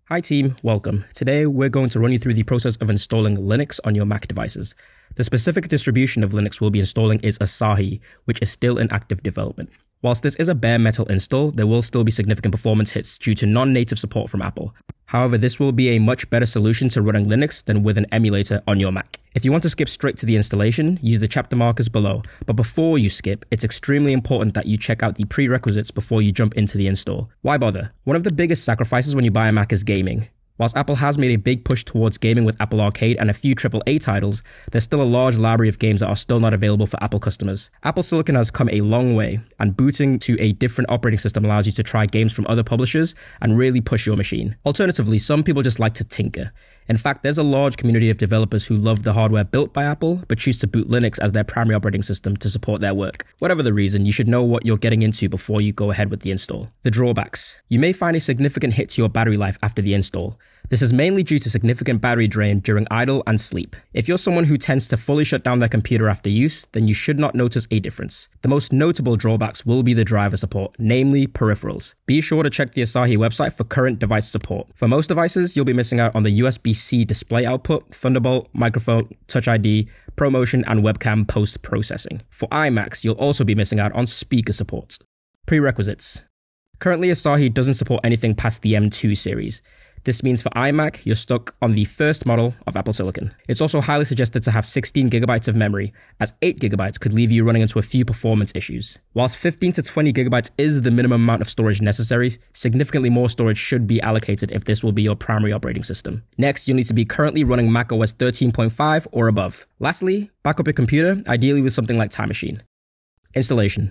Hi team, welcome. Today we're going to run you through the process of installing Linux on your Mac devices. The specific distribution of Linux we'll be installing is Asahi, which is still in active development. Whilst this is a bare metal install, there will still be significant performance hits due to non-native support from Apple. However, this will be a much better solution to running Linux than with an emulator on your Mac. If you want to skip straight to the installation, use the chapter markers below. But before you skip, it's extremely important that you check out the prerequisites before you jump into the install. Why bother? One of the biggest sacrifices when you buy a Mac is gaming. Whilst Apple has made a big push towards gaming with Apple Arcade and a few AAA titles, there's still a large library of games that are still not available for Apple customers. Apple Silicon has come a long way, and booting to a different operating system allows you to try games from other publishers and really push your machine. Alternatively, some people just like to tinker. In fact, there's a large community of developers who love the hardware built by Apple, but choose to boot Linux as their primary operating system to support their work. Whatever the reason, you should know what you're getting into before you go ahead with the install. The drawbacks. You may find a significant hit to your battery life after the install. This is mainly due to significant battery drain during idle and sleep. If you're someone who tends to fully shut down their computer after use, then you should not notice a difference. The most notable drawbacks will be the driver support, namely peripherals. Be sure to check the Asahi website for current device support. For most devices, you'll be missing out on the USB-C display output, Thunderbolt, microphone, Touch ID, ProMotion, and webcam post-processing. For iMacs, you'll also be missing out on speaker support. Prerequisites. Currently, Asahi doesn't support anything past the M2 series. This means for iMac, you're stuck on the first model of Apple Silicon. It's also highly suggested to have 16GB of memory, as 8GB could leave you running into a few performance issues. Whilst 15 to 20GB is the minimum amount of storage necessary, significantly more storage should be allocated if this will be your primary operating system. Next, you'll need to be currently running macOS 13.5 or above. Lastly, back up your computer, ideally with something like Time Machine. Installation.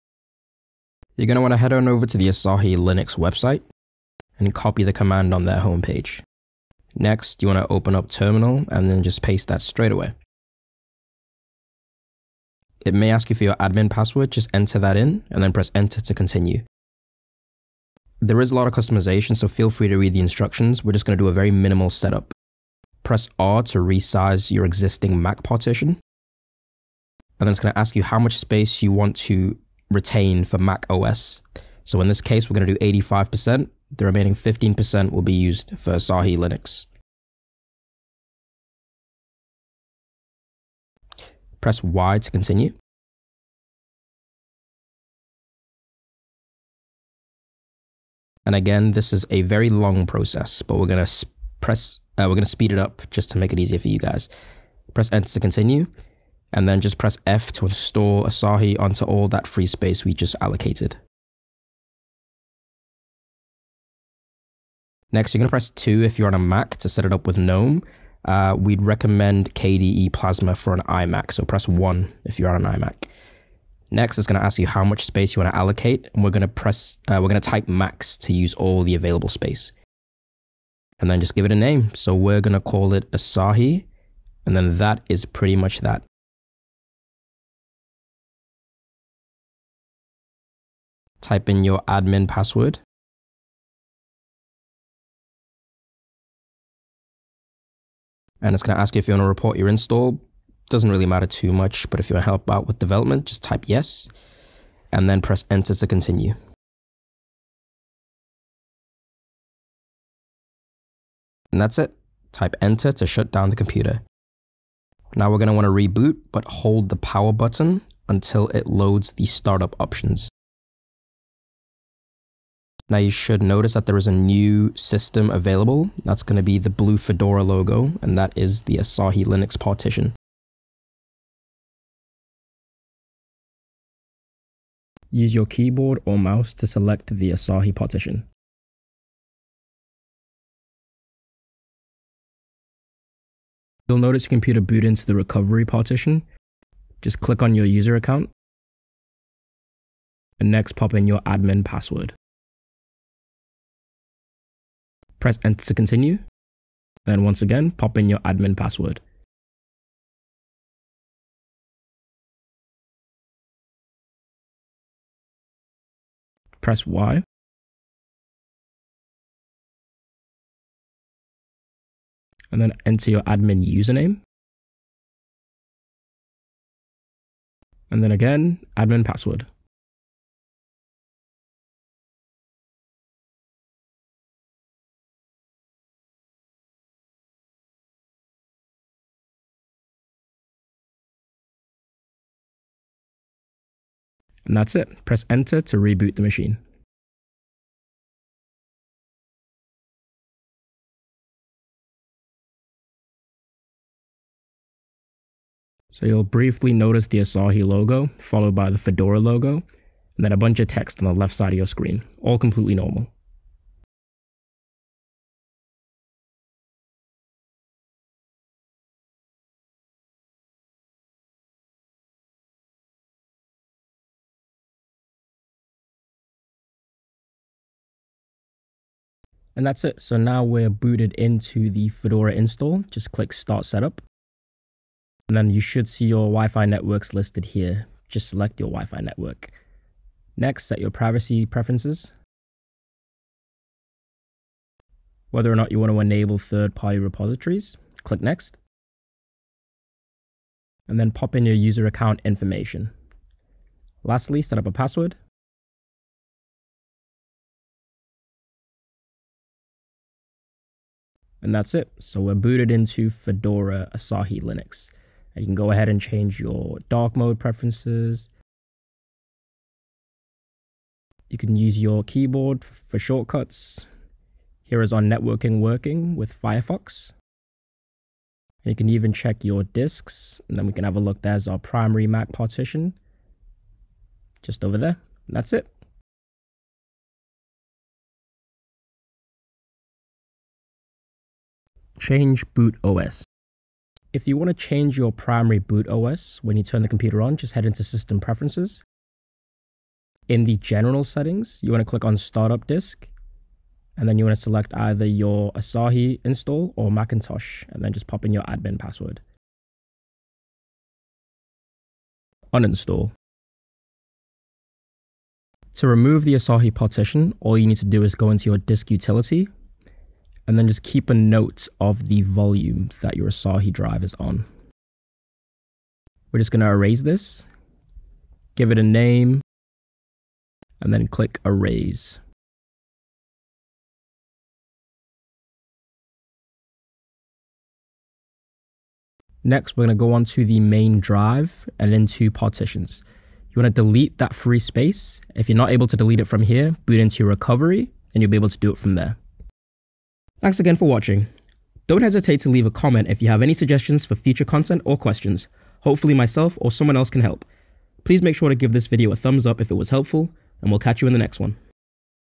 You're going to want to head on over to the Asahi Linux website and copy the command on their homepage. Next, you want to open up Terminal and then just paste that straight away. It may ask you for your admin password, just enter that in and then press enter to continue. There is a lot of customization, so feel free to read the instructions. We're just going to do a very minimal setup. Press R to resize your existing Mac partition. And then it's going to ask you how much space you want to retain for Mac OS. So in this case, we're going to do 85%. The remaining 15% will be used for Asahi Linux. Press Y to continue. And again, this is a very long process, but we're going to speed it up just to make it easier for you guys. Press Enter to continue, and then just press F to install Asahi onto all that free space we just allocated. Next, you're going to press 2 if you're on a Mac to set it up with GNOME. We'd recommend KDE Plasma for an iMac, so press 1 if you're on an iMac. Next, it's going to ask you how much space you want to allocate, and we're going to type max to use all the available space. And then just give it a name. So we're going to call it Asahi, and then that is pretty much that. Type in your admin password. And it's going to ask you if you want to report your install. Doesn't really matter too much, but if you want to help out with development, just type yes, and then press enter to continue. And that's it. Type enter to shut down the computer. Now we're going to want to reboot, but hold the power button until it loads the startup options. Now you should notice that there is a new system available. That's going to be the blue Fedora logo, and that is the Asahi Linux partition. Use your keyboard or mouse to select the Asahi partition. You'll notice your computer boot into the recovery partition. Just click on your user account, and next pop in your admin password. Press enter to continue. Then once again, pop in your admin password. Press Y. And then enter your admin username. And then again, admin password. And that's it. Press enter to reboot the machine. So you'll briefly notice the Asahi logo, followed by the Fedora logo, and then a bunch of text on the left side of your screen, all completely normal. And that's it. So now we're booted into the Fedora install. Just click Start Setup. And then you should see your Wi-Fi networks listed here. Just select your Wi-Fi network. Next, set your privacy preferences. Whether or not you want to enable third-party repositories, click Next. And then pop in your user account information. Lastly, set up a password. And that's it. So we're booted into Fedora Asahi Linux. And you can go ahead and change your dark mode preferences. You can use your keyboard for shortcuts. Here is our networking working with Firefox. And you can even check your disks. And then we can have a look. There's our primary Mac partition. Just over there. And that's it. Change boot OS. If you want to change your primary boot OS when you turn the computer on, just head into System Preferences. In the General settings, you want to click on Startup Disk, and then you want to select either your Asahi install or Macintosh, and then just pop in your admin password. Uninstall. To remove the Asahi partition, all you need to do is go into your disk utility, and then just keep a note of the volume that your Asahi drive is on. We're just going to erase this, give it a name, and then click Erase. Next, we're going to go on to the main drive and into partitions. You want to delete that free space. If you're not able to delete it from here, boot into your recovery, and you'll be able to do it from there. Thanks again for watching. Don't hesitate to leave a comment if you have any suggestions for future content or questions. Hopefully myself or someone else can help. Please make sure to give this video a thumbs up if it was helpful, and we'll catch you in the next one.